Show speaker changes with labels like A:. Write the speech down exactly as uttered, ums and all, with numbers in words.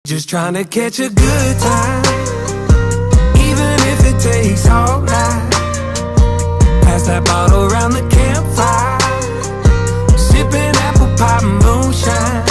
A: Just trying to catch a good time, even if it takes all night. Pass that bottle around the campfire, sipping apple pie and moonshine.